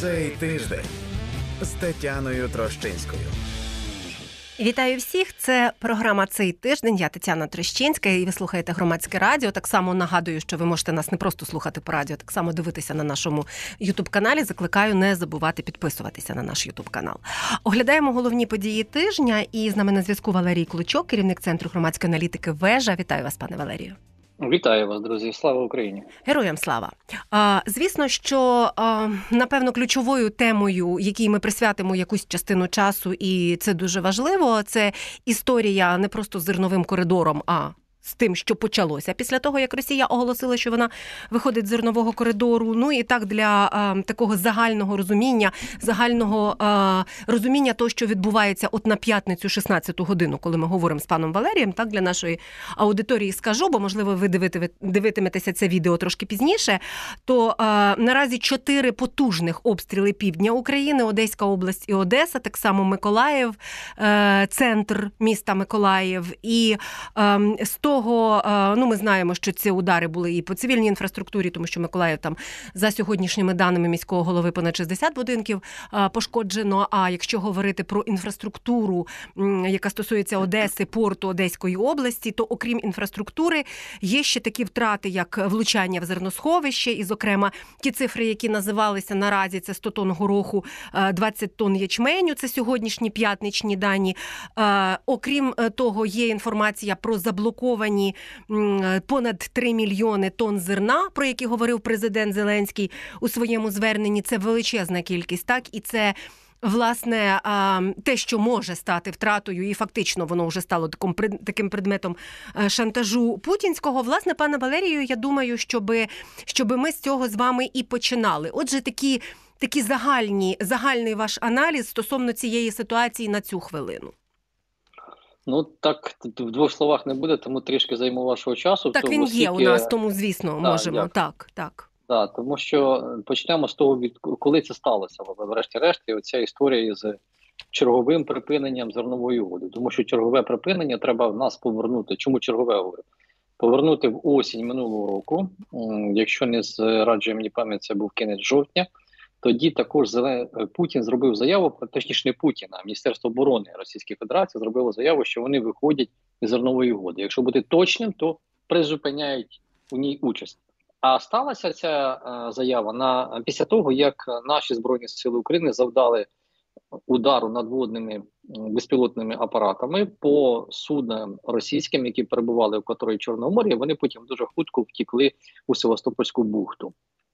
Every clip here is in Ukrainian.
Цей тиждень з Тетяною Трощинською. Вітаю всіх! Це програма «Цей тиждень». Я Тетяна Трощинська, і ви слухаєте Громадське радіо. Так само нагадую, що ви можете нас не просто слухати по радіо, так само дивитися на нашому YouTube-каналі. Закликаю не забувати підписуватися на наш YouTube-канал. Оглядаємо головні події тижня, і з нами на зв'язку Валерій Клочок, керівник Центру громадської аналітики «Вежа». Вітаю вас, пане Валерію. Вітаю вас, друзі. Слава Україні. Героям слава. Звісно, що, напевно, ключовою темою, якій ми присвятимо якусь частину часу, і це дуже важливо, це історія не просто з зерновим коридором, а з тим, що почалося після того, як Росія оголосила, що вона виходить з зернового коридору. Ну і так для такого загального розуміння того, що відбувається от на п'ятницю 16-ту годину, коли ми говоримо з паном Валерієм, так для нашої аудиторії скажу, бо, можливо, ви дивитиметеся це відео трошки пізніше, то наразі 4 потужних обстріли півдня України, Одеська область і Одеса, так само Миколаїв, центр міста Миколаїв, і з того, ми знаємо, що ці удари були і по цивільній інфраструктурі, тому що Миколаїв там, за сьогоднішніми даними міського голови, понад 60 будинків пошкоджено. А якщо говорити про інфраструктуру, яка стосується Одеси, порту Одеської області, то окрім інфраструктури є ще такі втрати, як влучання в зерносховище, і, зокрема, ті цифри, які називалися наразі, це 100 тонн гороху, 20 тонн ячменю, це сьогоднішні п'ятничні дані. Окрім того, є інформація про заблоковані понад 3 мільйони тонн зерна, про які говорив президент Зеленський у своєму зверненні. Це величезна кількість, так? І це, власне, те, що може стати втратою, і фактично воно вже стало таким предметом шантажу путінського. Власне, пане Валерію, я думаю, щоб ми з цього з вами і починали. Отже, такі загальний ваш аналіз стосовно цієї ситуації на цю хвилину. Ну, так, в двох словах не буде, тому трішки займу вашого часу. Так він є у нас, тому, звісно, можемо. Так. Так, тому що почнемо з того, коли це сталося, врешті-решт, і оця історія з черговим припиненням зернової угоди. Тому що чергове припинення треба в нас повернути. Чому чергове говорю? Повернути в осінь минулого року, якщо не зраджує мені пам'ять, це був кінець жовтня. Тоді також Путін зробив заяву, точніше не Путін, а Міністерство оборони Російської Федерації зробило заяву, що вони виходять із зернової угоди. Якщо бути точним, то призупиняють у ній участь. А сталася ця заява після того, як наші Збройні Сили України завдали удару надводними безпілотними апаратами по суднам російським, які перебували в акваторії Чорного моря, вони потім дуже хутко втікли у Севастопольську бухту.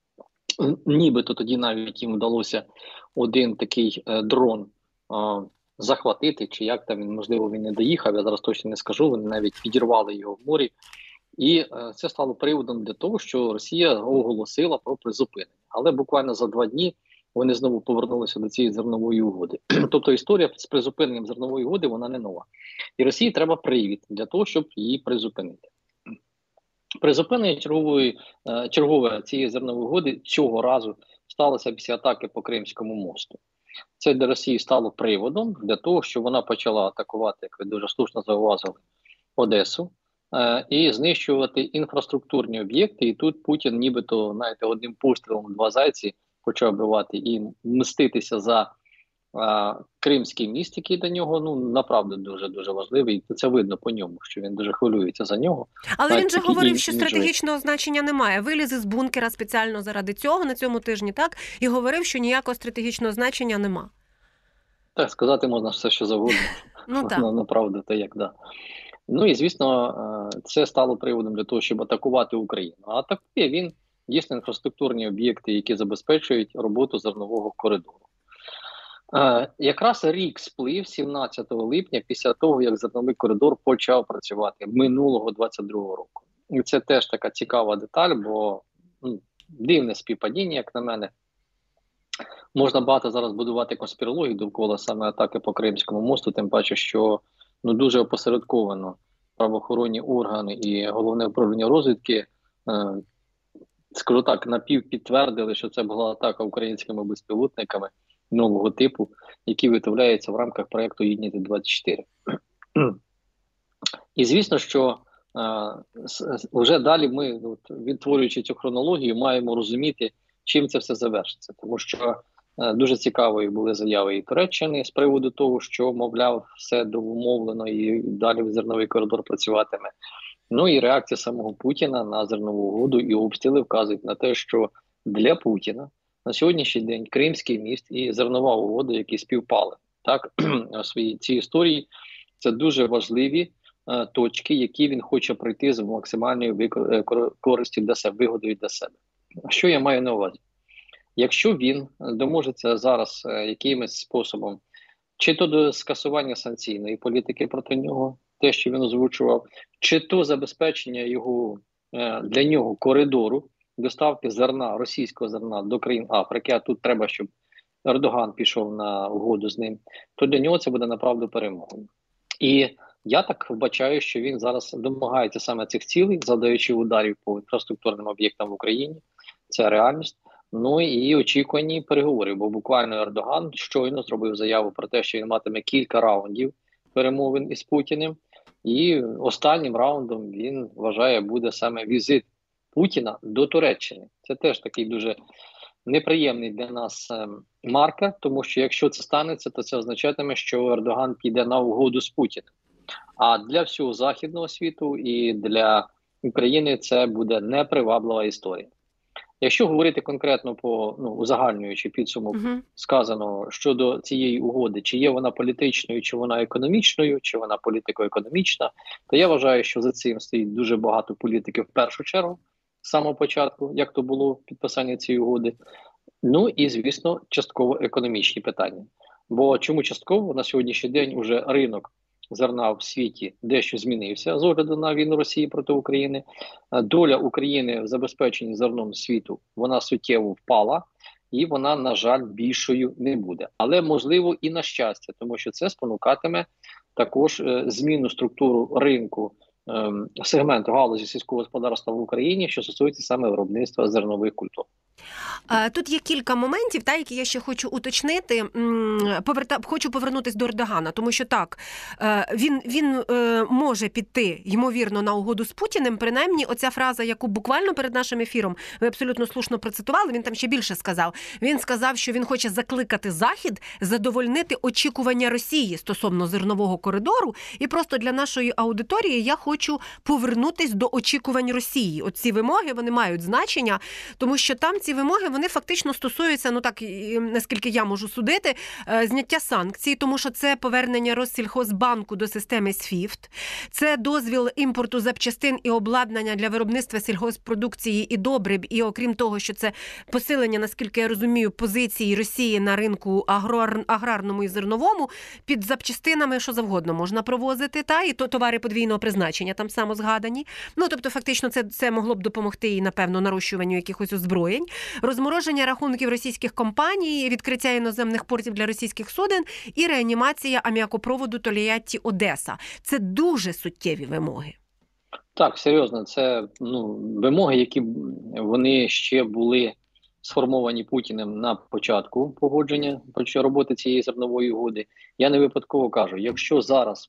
Нібито тоді навіть їм вдалося один такий дрон захватити, чи як там він, можливо, він не доїхав, я зараз точно не скажу, вони навіть підірвали його в морі. І це стало приводом для того, що Росія оголосила про призупинення. Але буквально за 2 дні вони знову повернулися до цієї зернової угоди. Тобто історія з призупиненням зернової угоди, вона не нова. І Росії треба привід для того, щоб її призупинити. Призупинення чергової цієї зернової угоди цього разу сталося після атаки по Кримському мосту. Це для Росії стало приводом для того, що вона почала атакувати, як ви дуже слушно зауважили, Одесу і знищувати інфраструктурні об'єкти. І тут Путін нібито, знаєте, одним пострілом 2 зайці почав вбивати і мститися за Кримський міст, який для нього, направду дуже-дуже важливий. І це видно по ньому, що він дуже хвилюється за нього. Але він же говорив, що стратегічного значення немає. Виліз із бункера спеціально заради цього на цьому тижні, так? І говорив, що ніякого стратегічного значення нема. Так, сказати можна все, що завгодно. Направду, то як, да. Ну і, звісно, це стало приводом для того, щоб атакувати Україну. А атакує він дійсно інфраструктурні об'єкти, які забезпечують роботу зернового коридору. Якраз рік сплив 17 липня після того, як зерновий коридор почав працювати минулого 22-го року. І це теж така цікава деталь, бо дивне співпадіння, як на мене. Можна багато зараз будувати конспірологію довкола саме атаки по Кримському мосту, тим паче, що дуже опосередковано правоохоронні органи і Головне управління розвідки, скажу так, напівпідтвердили, що це була атака українськими безпілотниками нового типу, які виготовляються в рамках проєкту «Юніті-24». І звісно, що вже далі ми, відтворюючи цю хронологію, маємо розуміти, чим це все завершиться. Тому що Дуже цікавою були заяви і Туреччини з приводу того, що, мовляв, все домовлено і далі зерновий коридор працюватиме. Ну і реакція самого Путіна на зернову угоду і обстріли вказують на те, що для Путіна на сьогоднішній день Кримський міст і зернова угода, які співпали так у своїй цій історії, це дуже важливі точки, які він хоче пройти з максимальною користю для себе, вигодою для себе. Що я маю на увазі? Якщо він доможеться зараз якимось способом, чи то до скасування санкційної політики проти нього, те, що він озвучував, чи то забезпечення його для нього коридору доставки зерна, російського зерна до країн Африки, а тут треба, щоб Ердоган пішов на угоду з ним, то для нього це буде направду перемогою. І я так вбачаю, що він зараз домагається саме цих цілей, завдаючи ударів по інфраструктурним об'єктам в Україні. Це реальність. Ну і очікувані переговори, бо буквально Ердоган щойно зробив заяву про те, що він матиме кілька раундів перемовин із Путіним. І останнім раундом він вважає буде саме візит Путіна до Туреччини. Це теж такий дуже неприємний для нас маркер, тому що якщо це станеться, то це означатиме, що Ердоган піде на угоду з Путіним. А для всього західного світу і для України це буде неприваблива історія. Якщо говорити конкретно по узагальнюючи підсумок сказаного щодо цієї угоди, чи є вона політичною, чи вона економічною, чи вона політико-економічна, то я вважаю, що за цим стоїть дуже багато політики в першу чергу, з самого початку, як то було підписання цієї угоди. Ну і, звісно, частково економічні питання. Бо чому частково? На сьогоднішній день уже ринок зерна в світі дещо змінився з огляду на війну Росії проти України. Доля України в забезпеченні зерном світу, вона суттєво впала, і вона, на жаль, більшою не буде. Але, можливо, і на щастя, тому що це спонукатиме також зміну структуру ринку, сегменту галузі сільського господарства в Україні, що стосується саме виробництва зернових культур. Тут є кілька моментів, які я ще хочу уточнити. Хочу повернутися до Ердогана, тому що так, він може піти, ймовірно, на угоду з Путіним. Принаймні, оця фраза, яку буквально перед нашим ефіром ви абсолютно слушно процитували, він там ще більше сказав. Він сказав, що він хоче закликати Захід задовольнити очікування Росії стосовно зернового коридору. І просто для нашої аудиторії я хочу повернутися до очікувань Росії. Оці вимоги, вони мають значення, тому що там ці вимоги, вони фактично стосуються, наскільки я можу судити, зняття санкцій, тому що це повернення Россільхозбанку до системи SWIFT, це дозвіл імпорту запчастин і обладнання для виробництва сільгосппродукції і добрив, і окрім того, що це посилення, наскільки я розумію, позиції Росії на ринку аграрному і зерновому, під запчастинами що завгодно можна провозити, і товари подвійного призначення там само згадані. Тобто, фактично, це могло б допомогти і, напевно, нарощуванню якихось озброєнь. Розмороження рахунків російських компаній, відкриття іноземних портів для російських суден і реанімація аміакопроводу Тольятті-Одеса. Це дуже суттєві вимоги. Так, серйозно, це вимоги, які вони ще були сформовані Путіним на початку погодження роботи цієї зернової угоди. Я не випадково кажу, якщо зараз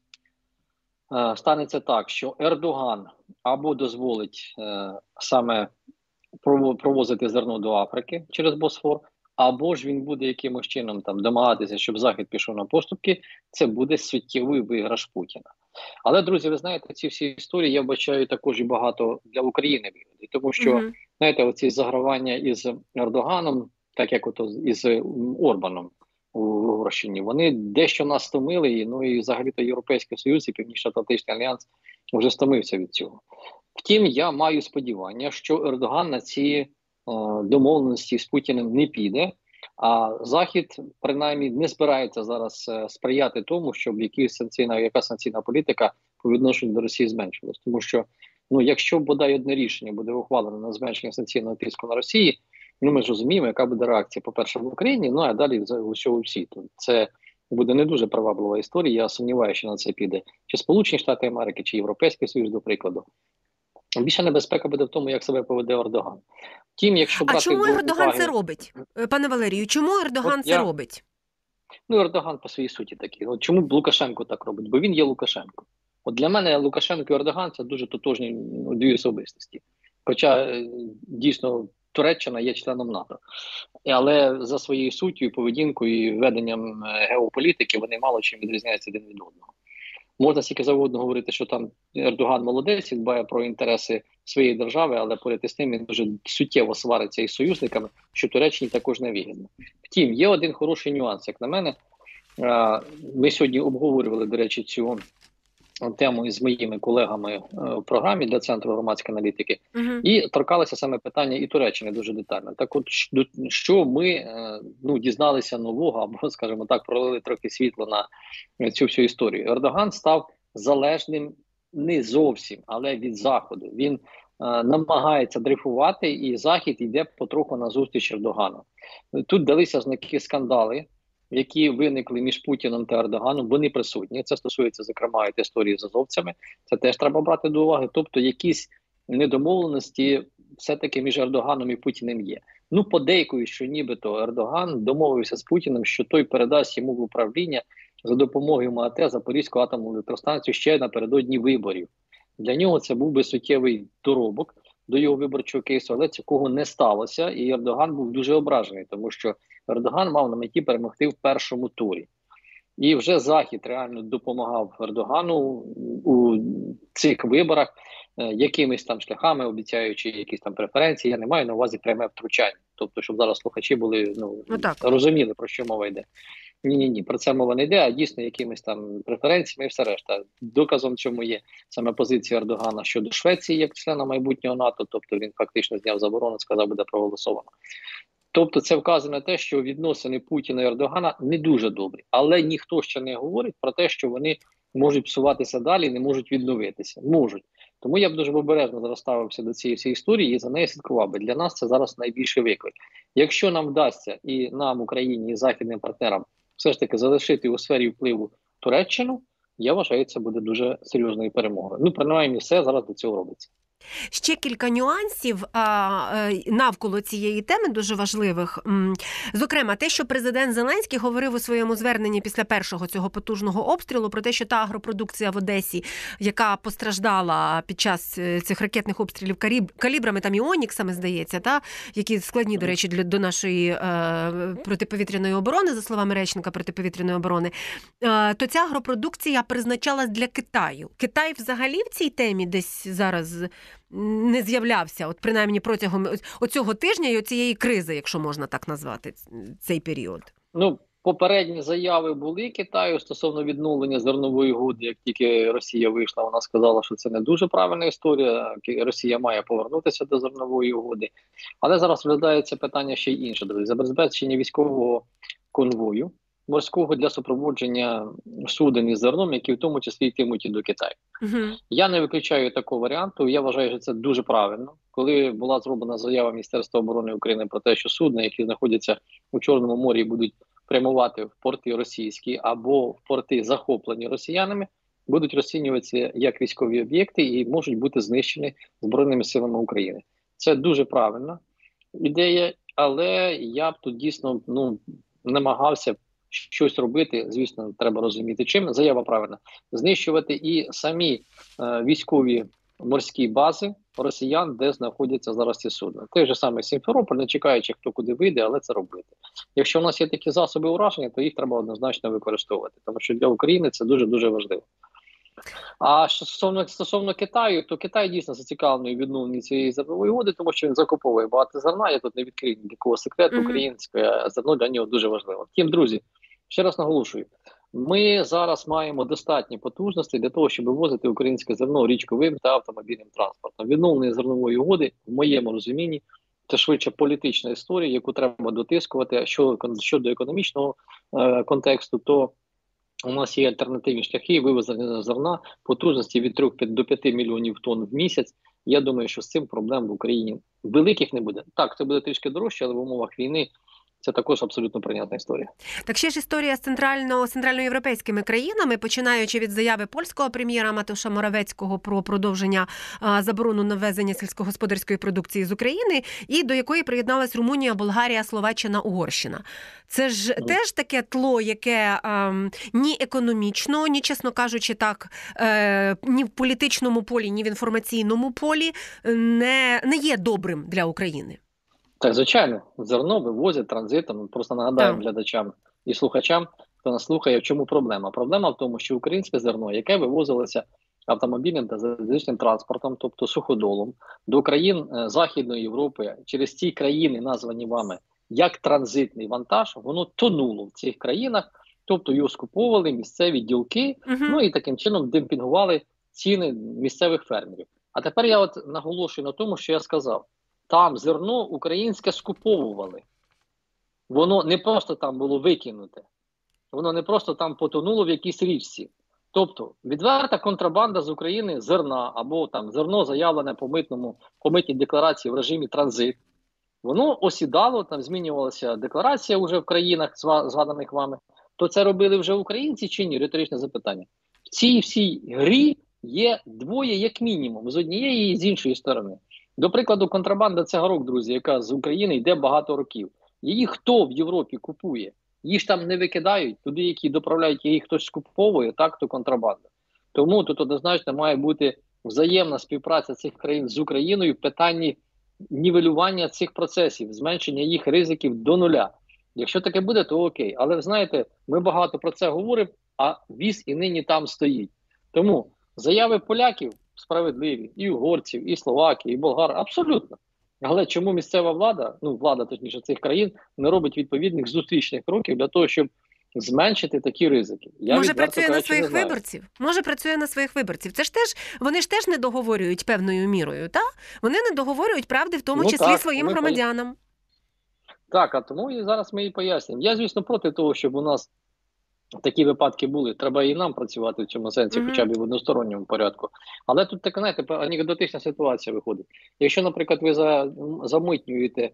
станеться так, що Ердоган або дозволить саме провозити зерно до Африки через Босфор, або ж він буде якимось чином домагатися, щоб Захід пішов на поступки, це буде суттєвий виграш Путіна. Але, друзі, ви знаєте, ці всі історії я вбачаю також і багато для України вигоди, тому що, знаєте, оці загравання із Ердоганом, так як із Орбаном у Угорщині, вони дещо нас стомили, і взагалі-то Європейський Союз і Північно-Атлантичний альянс вже стомився від цього. Втім, я маю сподівання, що Ердоган на ці домовленості з Путіним не піде, а Захід, принаймні, не збирається зараз сприяти тому, щоб яка санкційна політика по відношенню до Росії зменшилась. Тому що, якщо бодай одне рішення буде ухвалено на зменшення санкційного тиску на Росії, ми ж розуміємо, яка буде реакція, по-перше, в Україні, а далі в усьому світу. Це буде не дуже приваблива історія, я сумніваюся, що на це піде чи Сполучені Штати Америки, чи Європейський Союз, до прикладу. Більша небезпека буде в тому, як себе поведе Ердоган. Втім, якщо брати чому Ердоган це робить? Пане Валерію, чому Ердоган це робить? Ердоган по своїй суті такий. Чому б Лукашенко так робить? Бо він є Лукашенко. Для мене Лукашенко і Ердоган – це дуже тотожні дві особистості. Хоча, дійсно, Туреччина є членом НАТО. Але за своєю суттю, поведінкою і веденням геополітики вони мало чим відрізняються один від одного. Можна стільки завгодно говорити, що там Ердоган молодець, він дбає про інтереси своєї держави, але поряд із тим він дуже суттєво свариться із союзниками, що Туреччині також не вигідно. Втім, є один хороший нюанс, як на мене. Ми сьогодні обговорювали, до речі, цю тему із моїми колегами в програмі для Центру громадської аналітики, і торкалися саме питання і Туреччини дуже детально. Так от, що ми дізналися нового, або, скажімо так, пролили трохи світло на цю всю історію. Ердоган став залежним не зовсім, але від Заходу. Він намагається дрейфувати, і Захід йде потроху на зустріч Ердогану. Тут далися знаки скандали, які виникли між Путіним та Ердоганом, вони присутні. Це стосується, зокрема, і історії з азовцями. Це теж треба брати до уваги. Тобто якісь недомовленості все-таки між Ердоганом і Путіним є. Подейкують, що нібито Ердоган домовився з Путіним, що той передасть йому в управління за допомогою МАГАТЕ Запорізьку атомну електростанцію ще напередодні виборів. Для нього це був би суттєвий доробок до його виборчого кейсу, але цього не сталося, і Ердоган був дуже ображений, тому що Ердоган мав на меті перемогти в першому турі. І вже Захід реально допомагав Ердогану у цих виборах якимись там шляхами, обіцяючи якісь там преференції. Я не маю на увазі пряме втручання. Тобто, щоб зараз слухачі були розуміли, про що мова йде. Ні, про це мова не йде, а дійсно якимись там преференціями і все решта. Доказом цьому є саме позиція Ердогана щодо Швеції як члена майбутнього НАТО, тобто він фактично зняв заборону, сказав, буде проголосовано. Тобто це вказує на те, що відносини Путіна і Ердогана не дуже добрі, але ніхто ще не говорить про те, що вони можуть псуватися далі і не можуть відновитися. Можуть. Тому я б дуже обережно зараз ставився до цієї всієї історії і за неї слідкував би. Для нас це зараз найбільший виклик. Якщо нам вдасться і нам, Україні, і західним партнерам все ж таки залишити у сфері впливу Туреччину, я вважаю, це буде дуже серйозною перемогою. Принаймні, все зараз до цього робиться. Ще кілька нюансів навколо цієї теми дуже важливих. Зокрема, те, що президент Зеленський говорив у своєму зверненні після першого цього потужного обстрілу про те, що та агропродукція в Одесі, яка постраждала під час цих ракетних обстрілів калібрами, там і оніксами, здається, які складні, до речі, до нашої протиповітряної оборони, за словами речника протиповітряної оборони, то ця агропродукція призначалась для Китаю. Китай взагалі в цій темі десь зараз не з'являвся, принаймні протягом оцього тижня і оцієї кризи, якщо можна так назвати цей період? Попередні заяви були Китаю стосовно відновлення зернової угоди. Як тільки Росія вийшла, вона сказала, що це не дуже правильна історія. Росія має повернутися до зернової угоди. Але зараз розглядається питання ще й інше. Забезпечення військового конвою морського для супроводження суден із зерном, які в тому числі йтимуть і до Китаю. Я не виключаю такого варіанту. Я вважаю, що це дуже правильно. Коли була зроблена заява Міністерства оборони України про те, що судна, які знаходяться у Чорному морі, будуть прямувати в порти російські або в порти, захоплені росіянами, будуть розцінюватися як військові об'єкти і можуть бути знищені Збройними силами України. Це дуже правильна ідея, але я б тут дійсно намагався щось робити, звісно, треба розуміти чим. Заява правильна. Знищувати і самі військові морські бази росіян, де знаходяться зараз ці судна. Той же самий Сімферополь, не чекаючи, хто куди вийде, але це робити. Якщо в нас є такі засоби ураження, то їх треба однозначно використовувати, тому що для України це дуже-дуже важливо. А стосовно Китаю, то Китай дійсно зацікавлений у відновленні цієї зернової угоди, тому що він закуповує багато зерна, я тут не відкрию ніякого секрету, українське зерно для нього дуже важливо. Втім, друзі, ще раз наголошую, ми зараз маємо достатні потужності для того, щоб вивозити українське зерно річковим та автомобільним транспортом. Відновлення зернової угоди, в моєму розумінні, це швидше політична історія, яку треба дотискувати. Щодо економічного контексту, то у нас є альтернативні шляхи вивезення зерна потужності від 3 до 5 мільйонів тонн в місяць. Я думаю, що з цим проблем в Україні великих не буде. Так, це буде трішки дорожче, але в умовах війни це також абсолютно прийнятна історія. Так ще ж історія з центральноєвропейськими країнами, починаючи від заяви польського прем'єра Матеуша Моравецького про продовження заборону на ввезення сільськогосподарської продукції з України, і до якої приєдналась Румунія, Болгарія, Словаччина, Угорщина. Це ж теж таке тло, яке ні економічно, ні, чесно кажучи, так, ні в політичному полі, ні в інформаційному полі не є добрим для України. Так, звичайно, зерно вивозять транзитом. Просто нагадаємо Так. глядачам і слухачам, хто нас слухає, в чому проблема. Проблема в тому, що українське зерно, яке вивозилося автомобільним та залізничним транспортом, тобто суходолом, до країн Західної Європи, через ці країни, названі вами як транзитний вантаж, воно тонуло в цих країнах, тобто його скуповували місцеві ділки, ну і таким чином демпінгували ціни місцевих фермерів. А тепер я от наголошую на тому, що я сказав. Там зерно українське скуповували. Воно не просто там було викинуте. Воно не просто там потонуло в якійсь річці. Тобто відверта контрабанда з України зерна або там зерно заявлене по митній декларації в режимі транзит. Воно осідало, там змінювалася декларація вже в країнах, згаданих вами. То це робили вже українці чи ні? Риторичне запитання. В цій всій грі є двоє як мінімум, з однієї і з іншої сторони. До прикладу, контрабанда цигарок, друзі, яка з України йде багато років. Її хто в Європі купує? Її ж там не викидають, туди, які доправляють, її хтось скуповує, так, то контрабанда. Тому тут однозначно має бути взаємна співпраця цих країн з Україною в питанні нівелювання цих процесів, зменшення їх ризиків до нуля. Якщо таке буде, то окей. Але ви знаєте, ми багато про це говоримо, а віз і нині там стоїть. Тому заяви поляків справедливі, і угорців, і словаків, і болгар, абсолютно. Але чому місцева влада, ну влада точніше цих країн, не робить відповідних зустрічних кроків для того, щоб зменшити такі ризики? Може, працює на своїх виборців? Може, працює на своїх виборців. Це ж теж, вони ж теж не договорюють певною мірою, так? Вони не договорюють правди, в тому числі своїм громадянам. Так, а тому і зараз ми і пояснюємо. Я, звісно, проти того, щоб у нас такі випадки були. Треба і нам працювати в цьому сенсі, хоча б в односторонньому порядку. Але тут така, знаєте, анекдотична ситуація виходить. Якщо, наприклад, ви замитнюєте,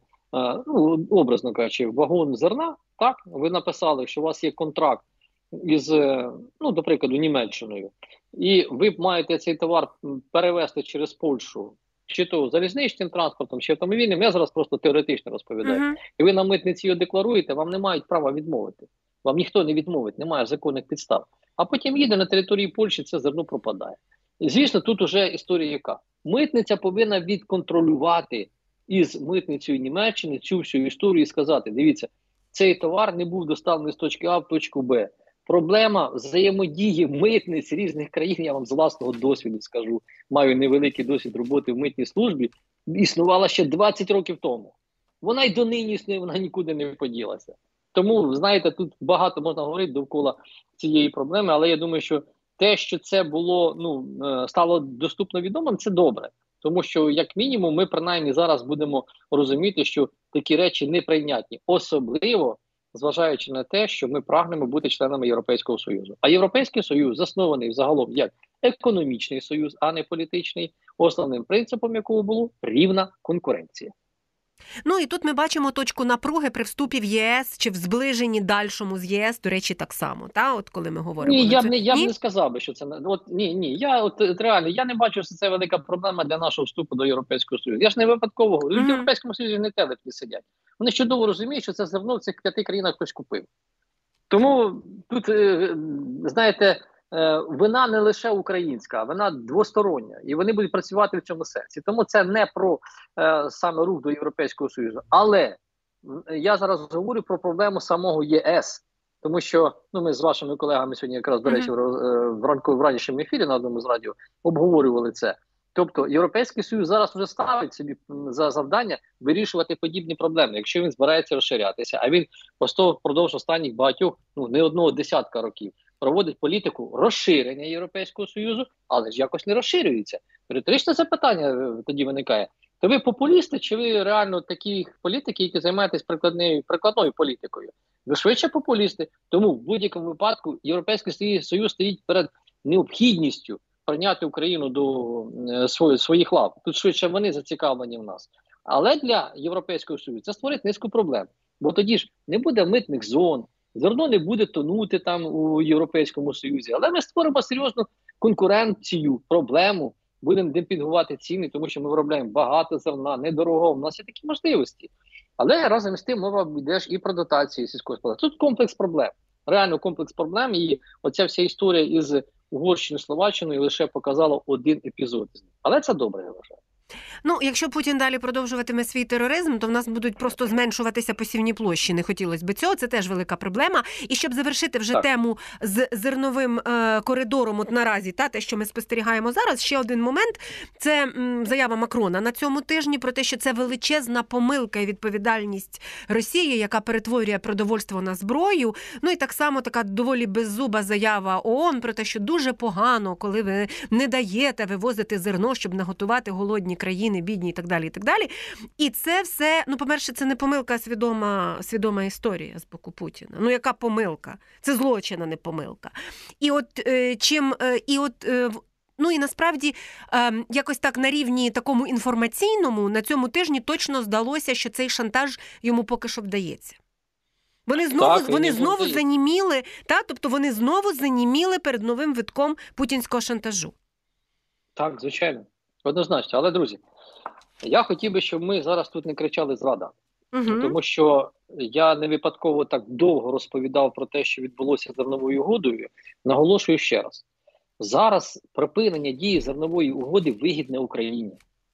ну, образно кажучи, вагон зерна, так, ви написали, що у вас є контракт із, ну, до прикладу, Німеччиною, і ви маєте цей товар перевезти через Польщу, чи то залізничним транспортом, чи автомобільним, я зараз просто теоретично розповідаю. І ви на митниці його декларуєте, вам не мають права відмовити. Вам ніхто не відмовить, немає законних підстав. А потім їде на території Польщі, це зерно пропадає. І, звісно, тут уже історія яка. Митниця повинна відконтролювати із митницею Німеччини цю всю історію і сказати, дивіться, цей товар не був доставлений з точки А в точку Б. Проблема взаємодії митниць різних країн, я вам з власного досвіду скажу, маю невеликий досвід роботи в митній службі, існувала ще 20 років тому. Вона й донині існує, вона нікуди не поділася. Тому, знаєте, тут багато можна говорити довкола цієї проблеми, але я думаю, що те, що це було, стало доступно відомим, це добре. Тому що, як мінімум, ми принаймні зараз будемо розуміти, що такі речі неприйнятні. Особливо, зважаючи на те, що ми прагнемо бути членами Європейського Союзу. А Європейський Союз заснований загалом як економічний союз, а не політичний, основним принципом якого було рівна конкуренція. Ну і тут ми бачимо точку напруги при вступі в ЄС чи в зближенні дальшому з ЄС, до речі, так само, та? От коли ми говоримо. Ні, я б не сказав би, що це реально, я не бачу, що це велика проблема для нашого вступу до Європейського Союзу. Я ж не випадково, в Європейському Союзі не телепні сидять. Вони чудово розуміють, що це зерно в цих 5 країнах хтось купив. Тому тут, знаєте, вина не лише українська, вина двостороння. І вони будуть працювати в цьому сенсі. Тому це не про саме рух до Європейського Союзу. Але я зараз говорю про проблему самого ЄС. Тому що ми з вашими колегами сьогодні якраз, до речі, в ранішньому ефірі на одному з радіо обговорювали це. Тобто Європейський Союз зараз вже ставить собі за завдання вирішувати подібні проблеми, якщо він збирається розширятися. А він впродовж останніх багатьох, не одного десятка років, проводить політику розширення Європейського Союзу, але ж якось не розширюється. Риторичне запитання тоді виникає. То ви популісти, чи ви реально такі політики, які займаєтесь прикладною політикою? Ви швидше популісти. Тому в будь-якому випадку Європейський Союз стоїть перед необхідністю прийняти Україну до своїх лав. Тут швидше вони зацікавлені в нас. Але для Європейського Союзу це створить низку проблем. Бо тоді ж не буде митних зон, зерно не буде тонути там у Європейському Союзі. Але ми створимо серйозну конкуренцію, проблему, будемо демпінгувати ціни, тому що ми виробляємо багато зерна, недорого, у нас є такі можливості. Але разом з тим мова йде і про дотації сільського господарства. Тут комплекс проблем, реально комплекс проблем, і оця вся історія із Угорщиною, Словаччиною лише показала один епізод. Але це добре, я вважаю. Ну, якщо Путін далі продовжуватиме свій тероризм, то в нас будуть просто зменшуватися посівні площі. Не хотілося б цього, це теж велика проблема. І щоб завершити вже тему з зерновим коридором, от наразі, те, що ми спостерігаємо зараз, ще один момент, це заява Макрона на цьому тижні про те, що це величезна помилка і відповідальність Росії, яка перетворює продовольство на зброю. Ну і так само така доволі беззуба заява ООН про те, що дуже погано, коли ви не даєте вивозити зерно, щоб наготувати голодні країни, бідні і так далі, і так далі. І це все, ну, по-перше, це не помилка, а свідома історія з боку Путіна. Ну, яка помилка? Це злочин, а не помилка. Ну і насправді якось так на рівні такому інформаційному на цьому тижні точно здалося, що цей шантаж йому поки що вдається. Вони знову заніміли, тобто вони знову заніміли перед новим витком путінського шантажу. Так, звичайно. Однозначно. Але, друзі, я хотів би, щоб ми зараз тут не кричали «зрада». Тому що я не випадково так довго розповідав про те, що відбулося з зерновою угодою. Наголошую ще раз. Зараз припинення дії зернової угоди вигідне Україні.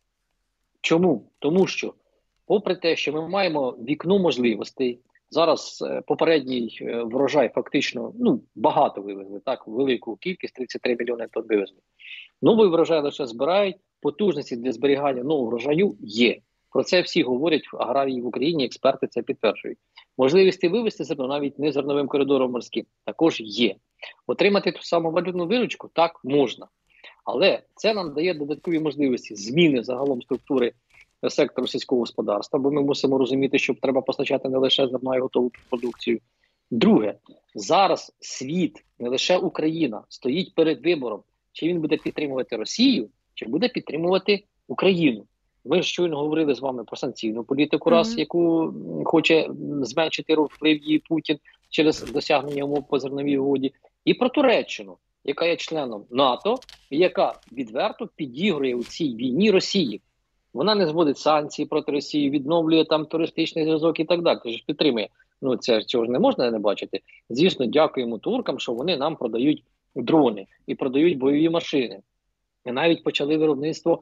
Чому? Тому що, попри те, що ми маємо вікно можливостей, зараз попередній врожай фактично, багато вивезли, велику кількість, 33 мільйони тонн вивезли. Новий врожай лише збирають, потужності для зберігання нового врожаю є. Про це всі говорять аграрії в Україні, експерти це підтверджують. Можливості вивезти зерно навіть не зерновим коридором морським також є. Отримати ту саму валютну виручку так можна. Але це нам дає додаткові можливості зміни загалом структури сектору сільського господарства, бо ми мусимо розуміти, що треба постачати не лише зерно і готову продукцію. Друге, зараз світ, не лише Україна, стоїть перед вибором, чи він буде підтримувати Росію, чи буде підтримувати Україну. Ми ж щойно говорили з вами про санкційну політику, яку хоче зменшити вплив її Путін через досягнення умов по зерновій угоді, і про Туреччину, яка є членом НАТО, і яка відверто підігрує у цій війні Росії. Вона не зводить санкції проти Росії, відновлює там туристичний зв'язок і так далі. Це ж підтримує. Цього ж не можна не бачити. Звісно, дякуємо туркам, що вони нам продають дрони і продають бойові машини. І навіть почали виробництво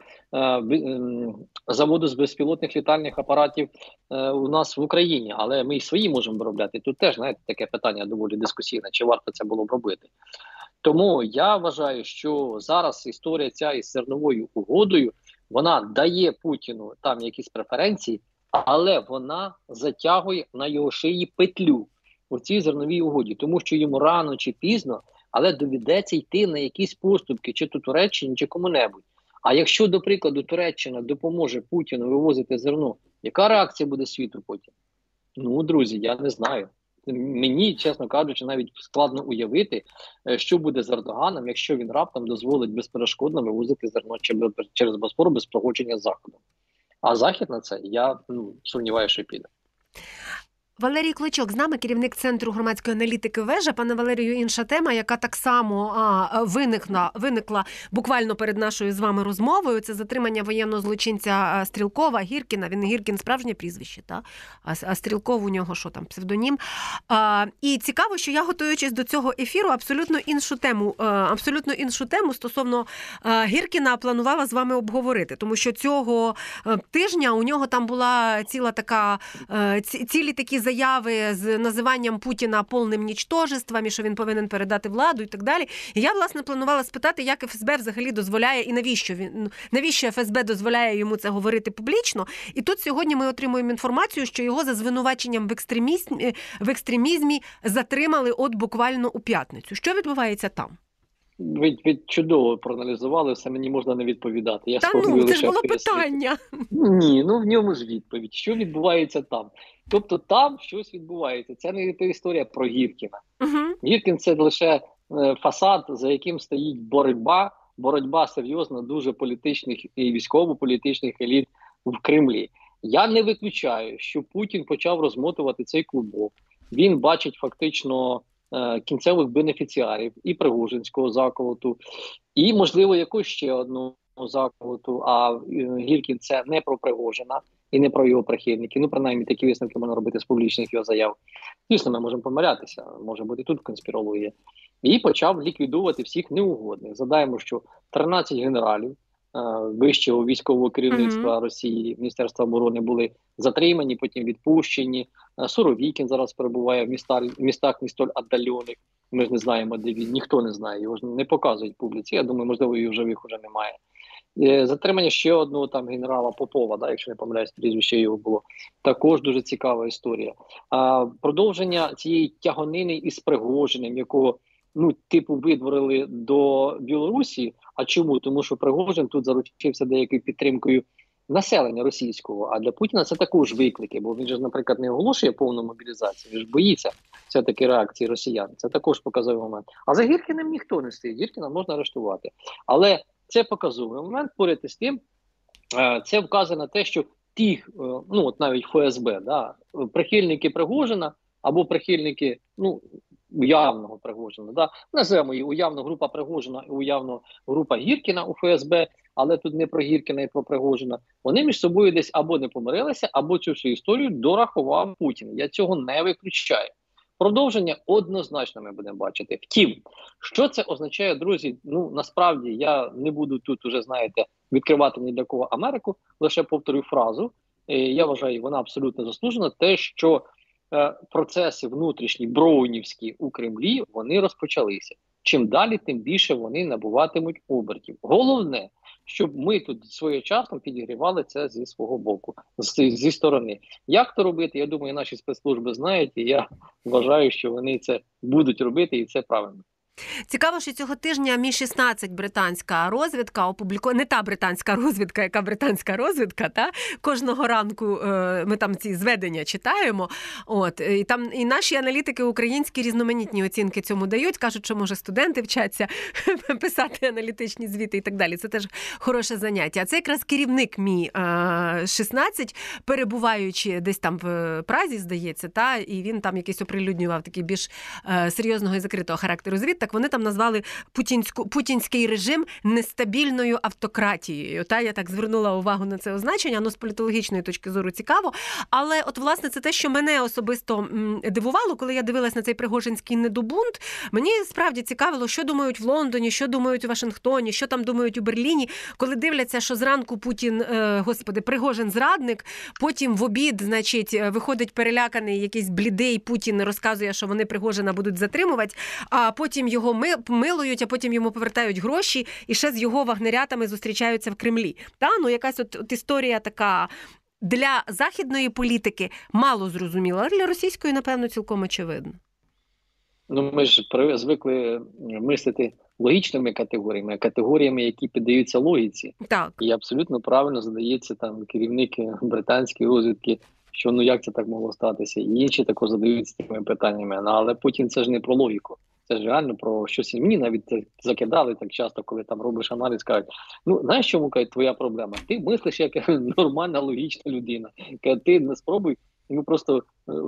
заводу з безпілотних літальних апаратів у нас в Україні. Але ми і свої можемо виробляти. Тут теж, знаєте, таке питання доволі дискусійне, чи варто це було б робити. Тому я вважаю, що зараз історія ця із зерновою угодою, вона дає Путіну там якісь преференції, але вона затягує на його шиї петлю у цій зерновій угоді. Тому що йому рано чи пізно, але доведеться йти на якісь поступки, чи то Туреччині, чи кому-небудь. А якщо, до прикладу, Туреччина допоможе Путіну вивозити зерно, яка реакція буде світу потім? Друзі, я не знаю. Мені, чесно кажучи, навіть складно уявити, що буде з Ердоганом, якщо він раптом дозволить безперешкодно вивозити зерно через Босфор без погодження з Заходом. А Захід на це, я сумніваюся, що піде. Валерій Клочок з нами, керівник Центру громадської аналітики «Вежа». Пане Валерію, інша тема, яка так само виникла буквально перед нашою з вами розмовою, це затримання воєнного злочинця Стрілкова, Гіркіна. Він Гіркін справжнє прізвище, а Стрілков у нього що там, псевдонім. І цікаво, що я, готуючись до цього ефіру, абсолютно іншу тему стосовно Гіркіна планувала з вами обговорити, тому що цього тижня у нього там була цілі такі заяви з називанням Путіна повним нічтожеством, і що він повинен передати владу і так далі. І я, власне, планувала спитати, як ФСБ взагалі дозволяє і навіщо ФСБ дозволяє йому це говорити публічно. І тут сьогодні ми отримуємо інформацію, що його за звинуваченням в екстремізмі затримали от буквально у п'ятницю. Що відбувається там? Ви чудово проаналізували, все мені можна не відповідати. Це ж було питання. Ні, в ньому ж відповідь. Що відбувається там? Тобто там щось відбувається. Це не історія про Гіркіна. Гіркін – це лише фасад, за яким стоїть боротьба серйозно дуже політичних і військово-політичних еліт в Кремлі. Я не виключаю, що Путін почав розмотувати цей клубок. Він бачить фактично кінцевих бенефіціарів і Пригожинського заколоту, і, можливо, якусь ще одну заколоту, а Гіркін – це не про Пригожина і не про його прихильників. Принаймні, такі висновки можна робити з публічних його заяв. Звісно, ми можемо помилятися, може бути тут конспірологія. І почав ліквідувати всіх неугодних. Задаємо, що 13 генералів вищого військового керівництва Росії, Міністерства оборони, були затримані, потім відпущені. Суровікін зараз перебуває в містах не столь віддалених. Ми ж не знаємо, де він, ніхто не знає, його ж не показують публіці. Я думаю, можливо, і в живих уже немає. Затримання ще одного там генерала Попова, да, якщо не помиляюсь, прізвище його було. Також дуже цікава історія. Продовження цієї тяганини із Пригожиним, якого типу видворили до Білорусі. А чому? Тому що Пригожин тут заручився деякою підтримкою населення російського, а для Путіна це також виклики, бо він же, наприклад, не оголошує повну мобілізацію, він ж боїться все-таки реакції росіян. Це також показовий момент. А за Гіркіним ніхто не стоїть, Гіркіна можна арештувати. Але це показовий момент, поряд із тим, це вказує на те, що ті, от навіть ФСБ, да, прихильники Пригожина або прихильники, уявного Пригожина, да, називаємо її уявно група Пригожина і уявно група Гіркіна у ФСБ, але тут не про Гіркіна і про Пригожина, вони між собою десь або не помирилися, або цю всю історію дорахував Путін. Я цього не виключаю. Продовження однозначно ми будемо бачити. Втім, що це означає, друзі? Насправді я не буду тут уже, знаєте, відкривати ні для кого Америку, лише повторю фразу. Я вважаю, вона абсолютно заслужена. Те, що процеси внутрішні, броунівські у Кремлі, вони розпочалися. Чим далі, тим більше вони набуватимуть обертів. Головне, щоб ми тут своєчасно підігрівали це зі свого боку, зі сторони. Як то робити, я думаю, наші спецслужби знають, і я вважаю, що вони це будуть робити, і це правильно. Цікаво, що цього тижня Мі-16 британська розвідка опублікує, не та британська розвідка, яка британська розвідка, кожного ранку ми там ці зведення читаємо, і наші аналітики українські різноманітні оцінки цьому дають, кажуть, що, може, студенти вчаться писати аналітичні звіти і так далі. Це теж хороше заняття. А це якраз керівник Мі-16, перебуваючи десь там в Празі, здається, і він там якийсь оприлюднював такий більш серйозного і закритого характеру звіт. Так вони там назвали путінський режим нестабільною автократією. Я так звернула увагу на це означення, з політологічної точки зору цікаво. Але власне, це те, що мене особисто дивувало, коли я дивилась на цей пригожинський недобунт. Мені справді цікавило, що думають в Лондоні, що думають у Вашингтоні, що там думають у Берліні, коли дивляться, що зранку Пригожин зрадник, потім в обід, виходить переляканий якийсь блідий Путін, розказує, що вони Пригожина будуть затримувати, а потім його милують, а потім йому повертають гроші, і ще з його вагнерятами зустрічаються в Кремлі. Якась от історія така для західної політики мало зрозуміла, а для російської, напевно, цілком очевидно. Ми ж звикли мислити логічними категоріями, які піддаються логіці. Так. І абсолютно правильно задається там керівник британської розвідки, що як це так могло статися, і інші також задаються такими питаннями. Але Путін це ж не про логіку. Це ж реально про щось. Мені навіть закидали так часто, коли там робиш аналіз, кажуть, знаєш, чому твоя проблема? Ти мислиш як нормальна, логічна людина. Ти не спробуй, просто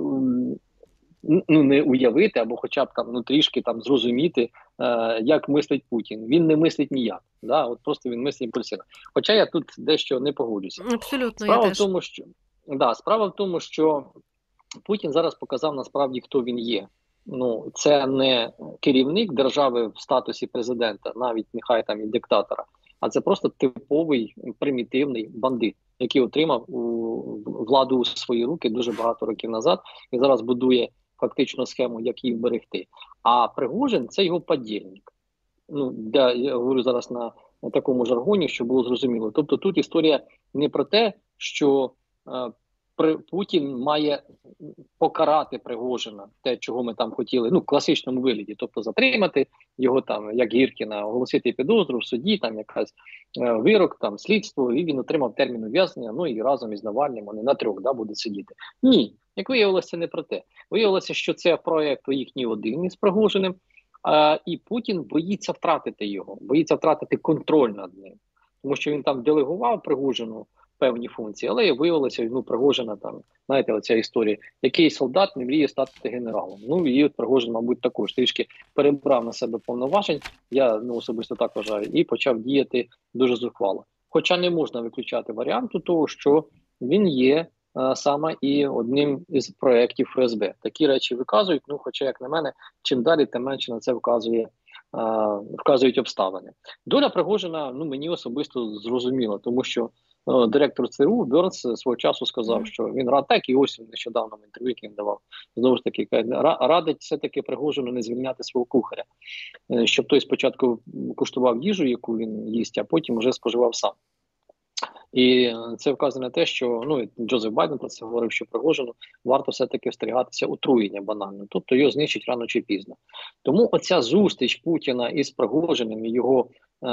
не уявити, або хоча б там трішки там зрозуміти, як мислить Путін. Він не мислить ніяк. От просто він мислить імпульсивно. Хоча я тут дещо не погоджуся. Абсолютно, справа в тому, що Путін зараз показав насправді, хто він є. Це не керівник держави в статусі президента, навіть нехай там і диктатора, а це просто типовий примітивний бандит, який отримав владу у свої руки дуже багато років назад і зараз будує фактично схему, як її вберегти. А Пригожин – це його подільник. Я говорю зараз на такому жаргоні, щоб було зрозуміло. Тобто тут історія не про те, що Путін має покарати Пригожина, те, чого ми там хотіли, в класичному вигляді, тобто затримати його там, як Гіркіна, оголосити підозру в суді, там якась вирок, там слідство, і він отримав термін ув'язнення, і разом із Навальним вони на 3 будуть сидіти. Ні, як виявилося, не про те. Виявилося, що це проєкт їхній один із Пригожиним, і Путін боїться втратити його, боїться втратити контроль над ним, тому що він там делегував Пригожину певні функції, але виявилося, Пригожина там, знаєте, оця історія, який солдат не мріє стати генералом. І Пригожин, мабуть, також трішки перебрав на себе повноважень, я особисто так вважаю, і почав діяти дуже зухвало. Хоча не можна виключати варіанту того, що він є саме і одним із проєктів ФСБ. Такі речі виказують, хоча, як на мене, чим далі, тим менше на це вказує вказують обставини. Доля Пригожина, ну, мені особисто зрозуміла, тому що директор ЦРУ Бернс свого часу сказав, що він так, і ось він нещодавно в інтерв'ю, який він давав, знову ж таки, радить все-таки Пригожину не звільняти свого кухаря, щоб той спочатку куштував їжу, яку він їсть, а потім вже споживав сам. І це вказує на те, що, ну, Джозеф Байден про це говорив, що Пригожину варто все-таки встерігатися отруєння банально, тобто його знищить рано чи пізно. Тому оця зустріч Путіна із Пригожиним і його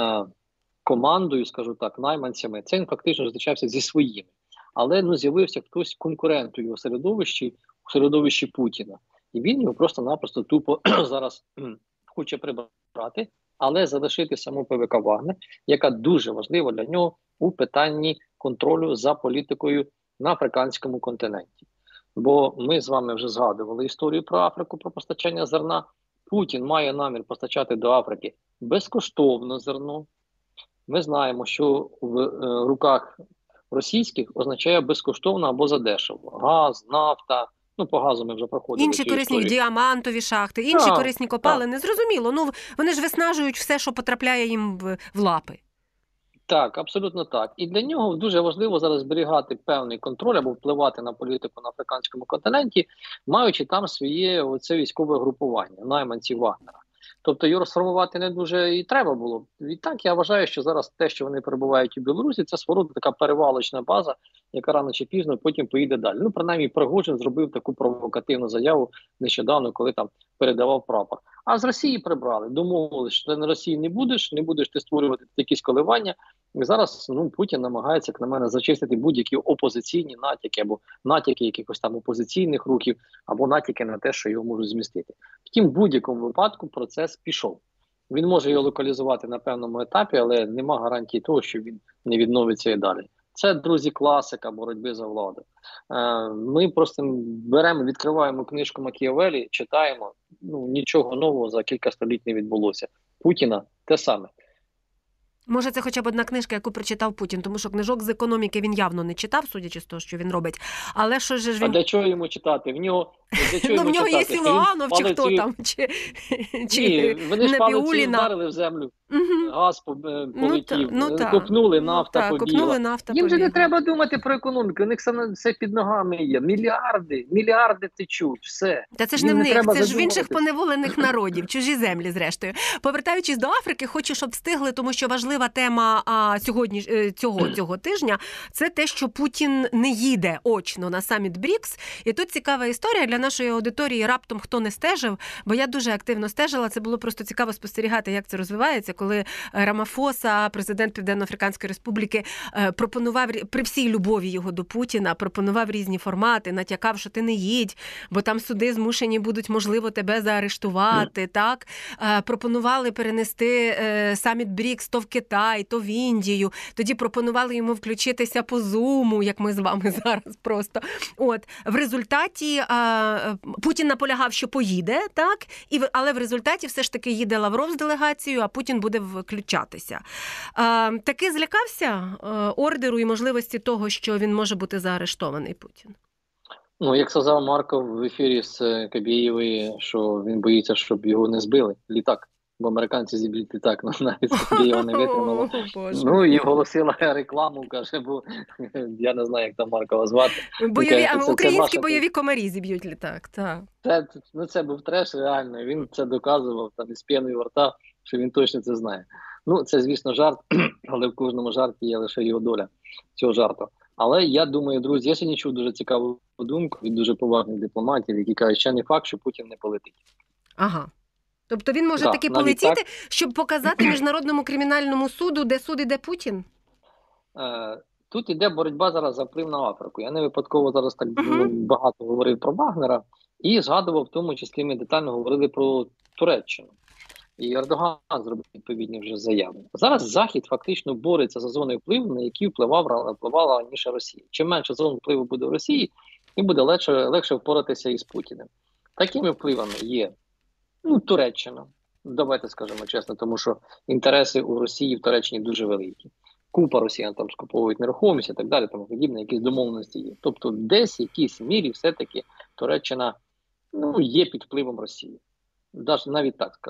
командою, скажу так, найманцями, це він фактично зустрічався зі своїми. Але, ну, з'явився хтось конкурент у його середовищі Путіна. І він його просто-напросто тупо зараз хоче прибрати, але залишити саму ПВК Вагнер, яка дуже важлива для нього у питанні контролю за політикою на африканському континенті. Бо ми з вами вже згадували історію про Африку, про постачання зерна. Путін має намір постачати до Африки безкоштовно зерно. Ми знаємо, що в руках російських означає безкоштовно або задешево. Газ, нафта, ну по газу ми вже проходили. Інші корисні діамантові шахти, інші корисні копалини. Зрозуміло, ну вони ж виснажують все, що потрапляє їм в лапи. Так, абсолютно так. І для нього дуже важливо зараз зберігати певний контроль або впливати на політику на африканському континенті, маючи там своє оце військове групування, найманці Вагнера. Тобто його розформувати не дуже і треба було. Відтак я вважаю, що зараз те, що вони перебувають у Білорусі, це свого роду така перевалочна база, яка рано чи пізно потім поїде далі. Ну, принаймні, Пригожин зробив таку провокативну заяву нещодавно, коли там передавав прапор. А з Росії прибрали, домовились, що ти на Росії не будеш ти створювати якісь коливання. І зараз, ну, Путін намагається, як на мене, зачистити будь-які опозиційні натяки, або натяки якихось там опозиційних рухів, або натяки на те, що його можуть змістити. Втім, в будь-якому випадку процес пішов. Він може його локалізувати на певному етапі, але нема гарантії того, що він не відновиться і далі. Це, друзі, класика боротьби за владу. Ми просто беремо, відкриваємо книжку Макіавеллі, читаємо, ну, нічого нового за кілька століть не відбулося. Путіна те саме. Може, це хоча б одна книжка, яку прочитав Путін, тому що книжок з економіки він явно не читав, судячи з того, що він робить. Але що ж він... А для чого йому читати? В нього є Силуанов, чи хто там, чи вони ж палиці вдарили в землю, газ полетів, копнули, нафта побігла. Їм же не треба думати про економіку, у них все під ногами є. Мільярди течуть, все. Та це ж не в них, це ж в інших поневолених народів, чужі землі, зрештою. Повертаючись до Африки, хочу, щоб встигли, тому що важлива тема цього тижня – це те, що Путін не їде очно на саміт БРІКС. І тут цікава історія для нашої аудиторії, раптом хто не стежив, бо я дуже активно стежила, це було просто цікаво спостерігати, як це розвивається, коли Рамафоса, президент Південно-Африканської Республіки, пропонував, при всій любові його до Путіна, пропонував різні формати, натякав, що ти не їдь, бо там суди змушені будуть, можливо, тебе заарештувати, так? Пропонували перенести саміт БРІКС то в Китай, то в Індію, тоді пропонували йому включитися по Зуму, як ми з вами зараз просто. От, в результаті Путін наполягав, що поїде, так? Але в результаті все ж таки їде Лавров з делегацією, а Путін буде включатися. Таки злякався ордеру і можливості того, що він може бути заарештований, Путін? Ну, як сказав Марков в ефірі з Кабєєвої, що він боїться, щоб його не збили літак. Бо американці зіб'ють літак, навіть Кабєєва не витримало. Ну, і оголосила рекламу, каже, бо я не знаю, як там Маркова звати. Українські бойові комарі зіб'ють літак, так. Це був треш, реально, він це доказував, там, із п'яною во рта, що він точно це знає. Ну, це, звісно, жарт, але в кожному жарті є лише його доля цього жарту. Але я думаю, друзі, я сьогодні чув дуже цікаву думку від дуже поважних дипломатів, які кажуть, що не факт, що Путін не полетить. Ага. Тобто він може таки полетіти, так, щоб показати Міжнародному кримінальному суду, де суд і де Путін? Тут іде боротьба зараз за вплив на Африку. Я не випадково зараз так багато говорив про Вагнера і згадував, в тому числі ми детально говорили про Туреччину. І Ердоган зробив відповідні вже заяви. Зараз Захід фактично бореться за зоною впливу, на які впливала раніше Росія. Чим менше зон впливу буде в Росії, тим буде легше впоратися із Путіним. Такими впливами є Туреччина, давайте скажемо чесно, тому що інтереси у Росії в Туреччині дуже великі. Купа росіян там скуповують нерухомість і так далі, тому подібне, якісь домовленості є. Тобто десь в якійсь мірі все-таки Туреччина є під впливом Росії. Навіть так скажу.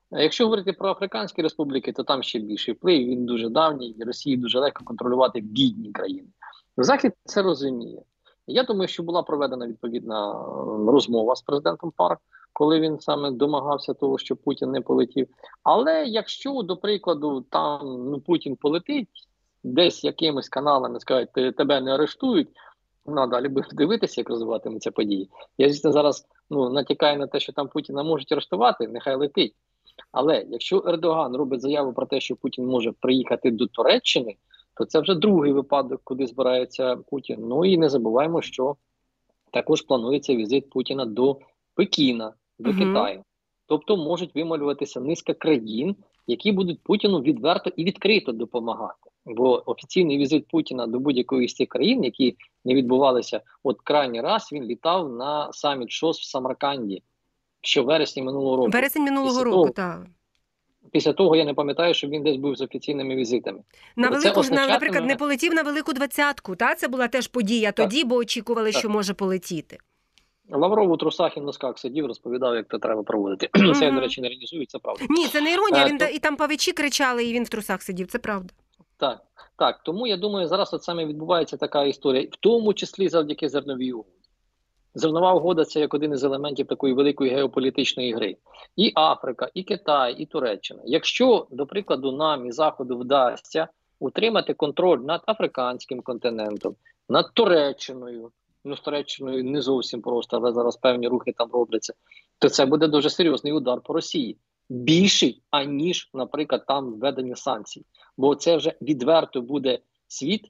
Якщо говорити про Африканські республіки, то там ще більший вплив, він дуже давній, і Росії дуже легко контролювати бідні країни. Захід це розуміє. Я думаю, що була проведена відповідна розмова з президентом ПАР, коли він саме домагався того, що Путін не полетів. Але якщо, до прикладу, там Путін полетить, десь якимось каналами скажуть, тебе не арештують, далі будемо дивитися, як розвиватимуться події. Я, звісно, зараз натякаю на те, що там Путіна можуть арештувати, нехай летить. Але якщо Ердоган робить заяву про те, що Путін може приїхати до Туреччини, то це вже другий випадок, куди збирається Путін. Ну і не забуваємо, що також планується візит Путіна до Пекіна, до Китаю. Тобто можуть вималюватися низка країн, які будуть Путіну відверто і відкрито допомагати. Бо офіційний візит Путіна до будь-якої з цих країн, які не відбувалися, от крайній раз він літав на саміт ШОС в Самарканді, що в вересні минулого року. Вересень минулого року, так. Після того я не пам'ятаю, щоб він десь був з офіційними візитами. Наприклад, не полетів на Велику Двадцятку, та? Це була теж подія тоді, бо очікували, що може полетіти. Лавров у трусах і в носках сидів, розповідав, як це треба проводити. Це, я, до речі, не іронізую, це правда. Ні, це не іронія, і там павичі кричали, і він в трусах сидів, це правда. Так, тому я думаю, зараз от саме відбувається така історія, в тому числі завдяки зерновій угоді. Зернова угода – це як один із елементів такої великої геополітичної гри. І Африка, і Китай, і Туреччина. Якщо, до прикладу, нам і Заходу вдасться утримати контроль над африканським континентом, над Туреччиною, з Туреччиною не зовсім просто, але зараз певні рухи там робляться, то це буде дуже серйозний удар по Росії. Більший, аніж, наприклад, там введення санкцій. Бо це вже відверто буде світ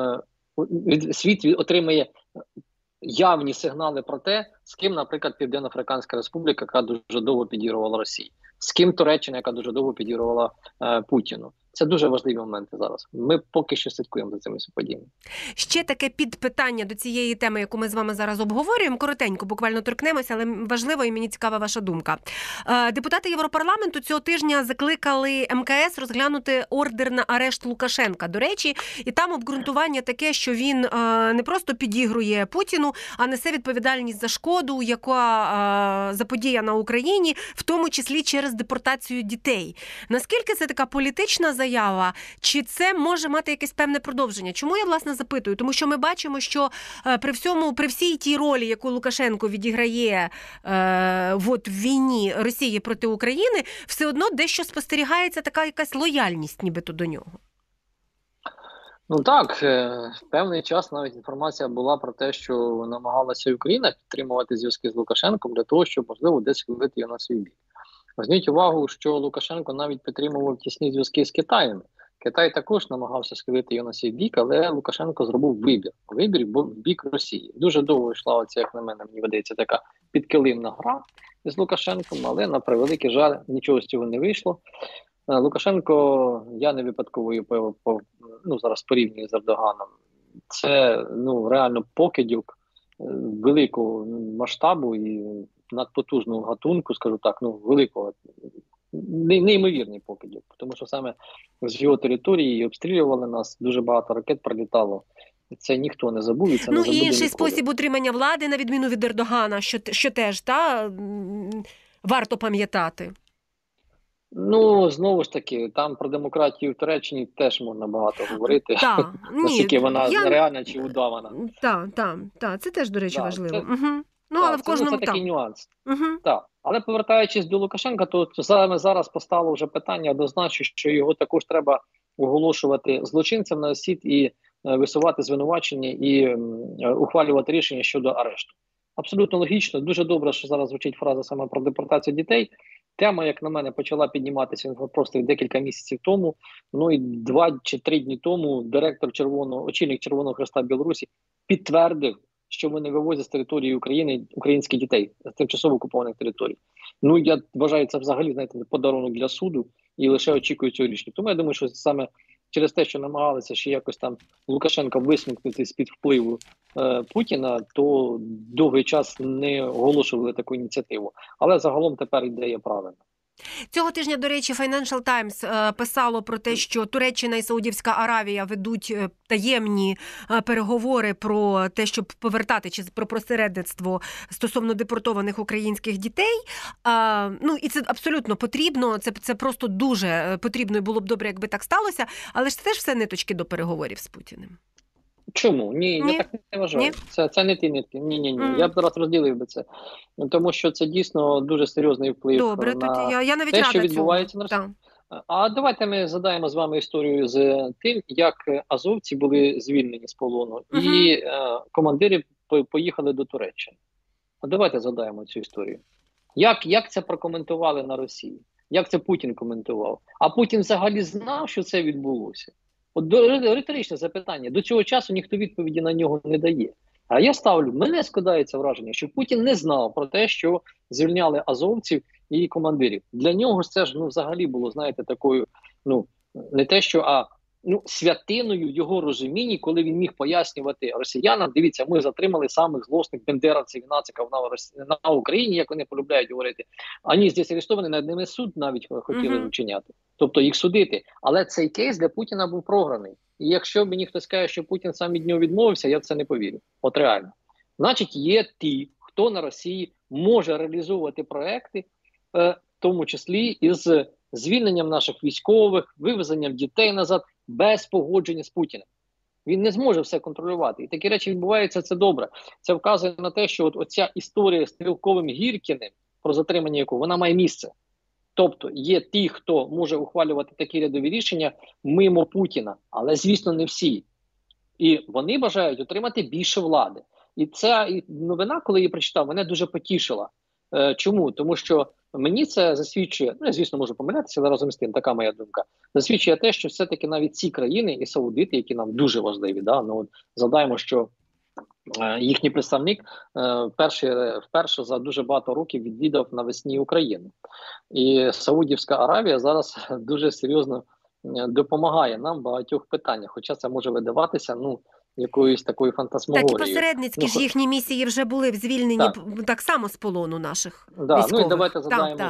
отримає явні сигнали про те, з ким, наприклад, Південно-Африканська Республіка, яка дуже довго підігрувала Росії, з ким Туреччина, яка дуже довго підігрувала Путіну. Це дуже важливі моменти зараз. Ми поки що слідкуємо за цими подіями. Ще таке підпитання до цієї теми, яку ми з вами зараз обговорюємо. Коротенько, буквально торкнемося, але важливо і мені цікава ваша думка. Депутати Європарламенту цього тижня закликали МКС розглянути ордер на арешт Лукашенка. До речі, і там обґрунтування таке, що він не просто підігрує Путіну, а несе відповідальність за шкоду, яка заподіяна Україні, в тому числі через депортацію дітей. Наскільки це така політична заява, чи це може мати якесь певне продовження? Чому я, власне, запитую? Тому що ми бачимо, що при всій тій ролі, яку Лукашенко відіграє в війні Росії проти України, все одно дещо спостерігається така якась лояльність нібито до нього. Ну так, в певний час навіть інформація була про те, що намагалася Україна підтримувати зв'язки з Лукашенком для того, щоб, можливо, десь схилити його на свій бік. Зверніть увагу, що Лукашенко навіть підтримував тісні зв'язки з Китаєм. Китай також намагався схилити його на свій бік, але Лукашенко зробив вибір. Вибір в бік Росії. Дуже довго йшла оця, як на мене, мені видається, така підкилимна гра з Лукашенком, але на превеликий жаль, нічого з цього не вийшло. Лукашенко, я не випадково його зараз порівнюю з Ердоганом. Це реально покидьок великого масштабу і надпотужного гатунку, скажу так, великого, неймовірний покидьок. Тому що саме з його території обстрілювали нас, дуже багато ракет прилітало. Це ніхто не забув. І це не забуде інший ніколи. Спосіб утримання влади, на відміну від Ердогана, що теж варто пам'ятати. Знову ж таки, там про демократію в Туреччині теж можна багато говорити. Наскільки вона реальна чи удавана. Так, це теж, до речі, важливо. Але в кожному це такий нюанс. Так. Але повертаючись до Лукашенка, то саме зараз постало вже питання однозначно, що його також треба оголошувати злочинцем на світ і висувати звинувачення і ухвалювати рішення щодо арешту. Абсолютно логічно. Дуже добре, що зараз звучить фраза саме про депортацію дітей. Тема, як на мене, почала підніматися просто декілька місяців тому. І 2 чи 3 дні тому директор очільник Червоного Хреста Білорусі підтвердив, що вони вивозять з території України українських дітей з тимчасово окупованих територій. Я вважаю, це взагалі, подарунок для суду і лише очікую цього рішення. Тому я думаю, що саме через те, що намагалися ще якось там Лукашенка висмикнути з-під впливу Путіна, то довгий час не оголошували таку ініціативу. Але загалом тепер ідея правильна. Цього тижня, до речі, Financial Times писало про те, що Туреччина і Саудівська Аравія ведуть таємні переговори про те, щоб повертати, чи про посередництво стосовно депортованих українських дітей. Ну, і це абсолютно потрібно, це просто дуже потрібно, і було б добре, якби так сталося, але ж це ж все ниточки до переговорів з Путіним. Чому? Ні, я так не вважаю. Ні? Це не ті нитки. Ні. Я б зараз розділив би це. Тому що це дійсно дуже серйозний вплив Добре, на тоді я навіть те, рада що відбувається цьому. на Росії. А давайте ми задаємо з вами історію з тим, як азовці були звільнені з полону, і командири поїхали до Туреччини. Давайте задаємо цю історію. Як це прокоментували на Росії? Як це Путін коментував? А Путін взагалі знав, що це відбулося? От риторичне запитання. До цього часу ніхто відповіді на нього не дає. А я ставлю, мене складається враження, що Путін не знав про те, що звільняли азовців і командирів. Для нього це ж взагалі було, знаєте, такою, не те що, святиною в його розумінні, коли він міг пояснювати росіянам, дивіться, ми затримали самих злосних бендеровців і нациків на Україні, як вони полюбляють говорити. Ані здесь арестовані, над ними суд навіть хотіли вчиняти. Тобто їх судити. Але цей кейс для Путіна був програний. І якщо мені хтось каже, що Путін сам від нього відмовився, я в це не повірю. От реально. Значить, є ті, хто на Росії може реалізовувати проекти, в тому числі із звільненням наших військових, вивезенням дітей назад, без погодження з Путіним. Він не зможе все контролювати. І такі речі відбуваються, це добре. Це вказує на те, що оця історія з Стрілковим Гіркіним, про затримання якого, вона має місце. Тобто є ті, хто може ухвалювати такі рядові рішення мимо Путіна, але, звісно, не всі. І вони бажають отримати більше влади. І ця новина, коли я прочитав, мене дуже потішила. Чому? Тому що мені це засвідчує, я, звісно, можу помилятися, але разом з тим, така моя думка, засвідчує те, що все-таки навіть ці країни і саудити, які нам дуже важливі, згадаємо, що їхній представник вперше за дуже багато років відвідав навесні Україну. І Саудівська Аравія зараз дуже серйозно допомагає нам в багатьох питаннях, хоча це може видаватися, якоюсь такою фантасмагорією. Так, і посередницькі ж їхні місії вже були звільнені так само з полону наших військових. І давайте задаємо.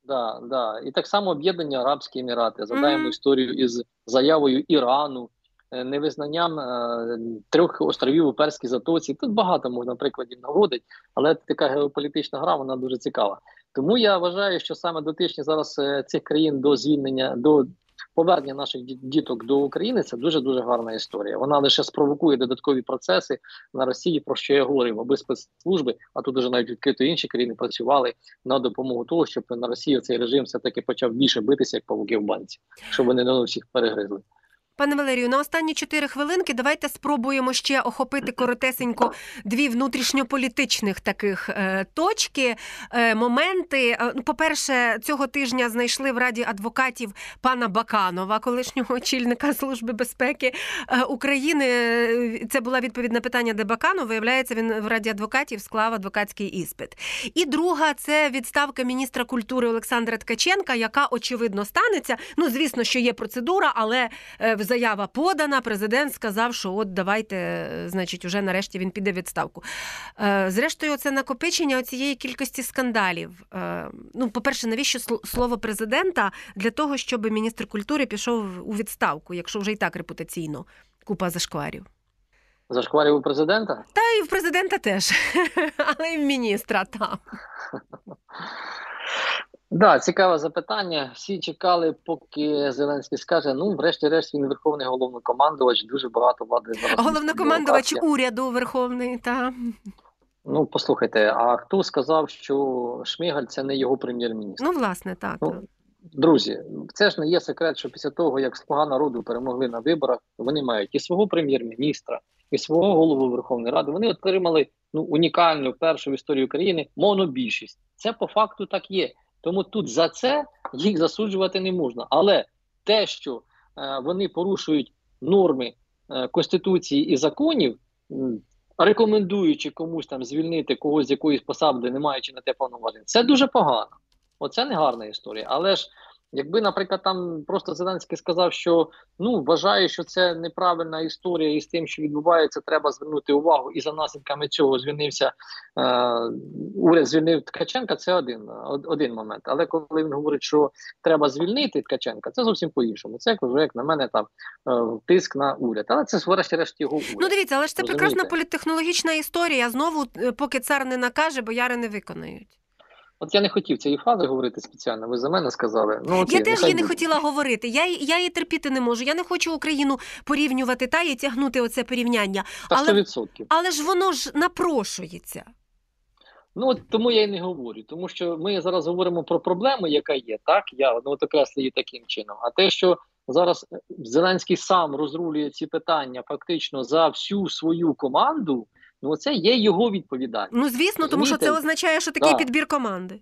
І так само Об'єднані Арабські Емірати. Задаємо історію із заявою Ірану, невизнанням 3 островів у Перській затоці. Тут багато можна прикладів наводити, але така геополітична гра, вона дуже цікава. Тому я вважаю, що саме дотичні зараз цих країн до звільнення, до повернення наших діток до України – це дуже-дуже гарна історія. Вона лише спровокує додаткові процеси на Росії, про що я говорив, аби спецслужби, а тут уже навіть відкрито інші країни працювали на допомогу того, щоб на Росії цей режим все-таки почав більше битися, як павуки в банці, щоб вони не всіх перегризли. Пане Валерію, на останні 4 хвилинки давайте спробуємо ще охопити коротесенько 2 внутрішньополітичних таких точки, моменти. По-перше, цього тижня знайшли в Раді адвокатів пана Баканова, колишнього очільника Служби безпеки України. Це була відповідь на питання, де Баканов. Виявляється, він в Раді адвокатів склав адвокатський іспит. І друга – це відставка міністра культури Олександра Ткаченка, яка, очевидно, станеться. Звісно, що є процедура, але заява подана, президент сказав, що от давайте, значить, уже нарешті він піде в відставку. Зрештою, це накопичення цієї кількості скандалів. По-перше, навіщо слово президента для того, щоб міністр культури пішов у відставку, якщо вже і так репутаційно купа зашкварів? Зашкварів у президента? Та і в президента теж, але і в міністра там. Цікаве запитання. Всі чекали, поки Зеленський скаже, врешті-решт він верховний головнокомандувач, дуже багато влади зараз. Головнокомандувач уряду верховний, так. Послухайте, а хто сказав, що Шмигаль – це не його прем'єр-міністр? Власне, так. Друзі, це ж не є секрет, що після того, як «Слуга народу» перемогли на виборах, вони мають і свого прем'єр-міністра, і свого голову Верховної Ради. Вони отримали унікальну, першу в історії України монобільшість. Це по факту так є. Тому тут за це їх засуджувати не можна. Але те, що вони порушують норми Конституції і законів, рекомендуючи комусь там звільнити когось з якоїсь посади, не маючи на те повноважень, це дуже погано. Оце не гарна історія. Але ж Якби, наприклад, там просто Зеленський сказав, що вважаю, що це неправильна історія, і з тим, що відбувається, треба звернути увагу, і за наслідками цього уряд звільнив Ткаченка, це один момент. Але коли він говорить, що треба звільнити Ткаченка, це зовсім по-іншому. Це, як на мене, там тиск на уряд. Але це, врешті-решт, його уряд. Ну, дивіться, але ж це Розумієте? прекрасна політтехнологічна історія. Знову, поки цар не накаже, бояри не виконають. От я не хотів цієї фрази говорити спеціально, ви за мене сказали. Я теж її не хотіла говорити, я її терпіти не можу. Я не хочу Україну порівнювати і тягнути оце порівняння. Та 100%. Але ж воно ж напрошується. Тому я й не говорю. Тому що ми зараз говоримо про проблему, яка є, так? Я окреслю її таким чином. А те, що зараз Зеленський сам розрулює ці питання фактично за всю свою команду, це є його відповідальність. Звісно, тому що це означає, що такий підбір команди.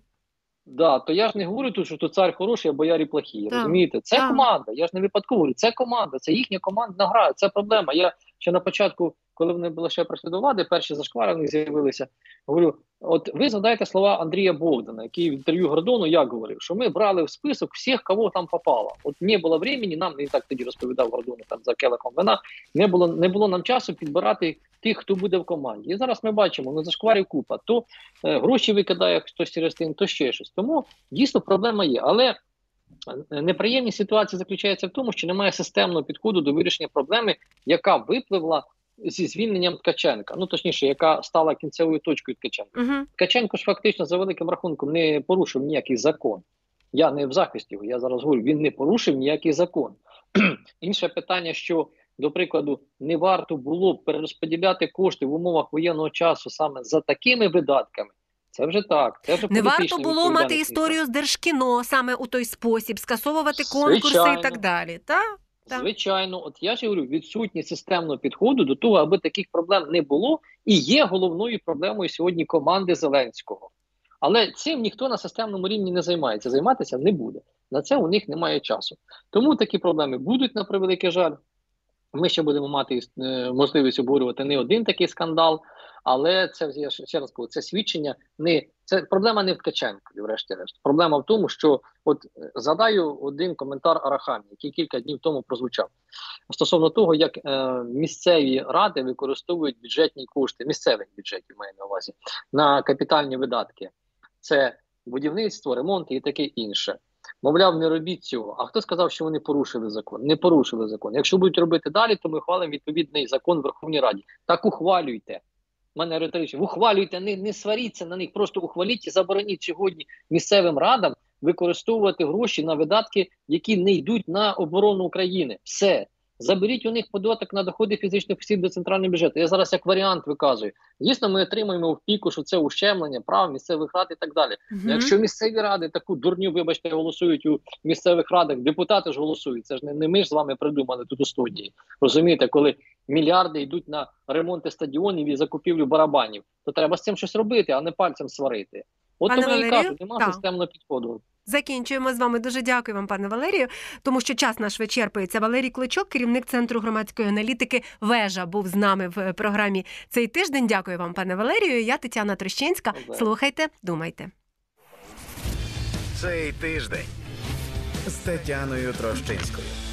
То я ж не говорю тут, що то цар хороший, а боярі плохі, розумієте? Це команда, я ж не випадково говорю, це команда, це їхня командна гра, це проблема. Я ще на початку, коли вони були ще прийшли до влади, перші зашквари в них з'явилися, говорю, от ви згадайте слова Андрія Богдана, який в інтерв'ю Гордону як говорив, що ми брали в список всіх, кого там попало. От не було времени, нам, не так тоді розповідав Гордону там за келихом вина, не було нам часу підбирати тих, хто буде в команді. І зараз ми бачимо, зашкварів купа, то гроші викидає хтось через тим, то ще щось. Тому дійсно проблема є. Але неприємність ситуації заключається в тому, що немає системного підходу до вирішення проблеми, яка випливла зі звільненням Ткаченка. Точніше, яка стала кінцевою точкою Ткаченка. Ткаченко ж фактично за великим рахунком не порушив ніякий закон. Я не в захисті його, я зараз говорю, він не порушив ніякий закон. Інше питання, що, до прикладу, не варто було б перерозподіляти кошти в умовах воєнного часу саме за такими видатками. Це вже так. Це вже не варто було мати історію з Держкіно саме у той спосіб, скасовувати конкурси і так далі. Звичайно. От я ж говорю, відсутність системного підходу до того, аби таких проблем не було, і є головною проблемою сьогодні команди Зеленського. Але цим ніхто на системному рівні не займається, займатися не буде. На це у них немає часу. Тому такі проблеми будуть, на превеликий жаль. Ми ще будемо мати можливість обговорювати не один такий скандал, але це, я ще раз кажу, це свідчення, це проблема не в Ткаченкові, врешті-решт. Проблема в тому, що, згадаю один коментар Арахамії, який кілька днів тому прозвучав, стосовно того, як місцеві ради використовують бюджетні кошти, місцевих бюджетів, маю на увазі, на капітальні видатки. Це будівництво, ремонт і таке інше. Мовляв, не робіть цього. А хто сказав, що вони порушили закон? Не порушили закон. Якщо будуть робити далі, то ми ухвалимо відповідний закон в Верховній Раді. Так ухвалюйте. У мене риторично. Ухвалюйте, не сваріться на них, просто ухваліть і забороніть сьогодні місцевим радам використовувати гроші на видатки, які не йдуть на оборону України. Все. Заберіть у них податок на доходи фізичних осіб до центрального бюджету. Я зараз як варіант виказую. Дійсно, ми отримуємо в піку, що це ущемлення прав місцевих рад і так далі. Якщо місцеві ради таку дурню, вибачте, голосують у місцевих радах, депутати ж голосують. Це ж не ми ж з вами придумали тут у студії. Розумієте, коли мільярди йдуть на ремонти стадіонів і закупівлю барабанів, то треба з цим щось робити, а не пальцем сварити. От тому я кажу, немає системного підходу. Закінчуємо з вами. Дуже дякую вам, пане Валерію, тому що час наш вичерпується. Валерій Клочок, керівник Центру громадської аналітики «Вежа», був з нами в програмі цей тиждень. Дякую вам, пане Валерію. Я Тетяна Трощинська. Слухайте, думайте. Цей тиждень з Тетяною Трощинською.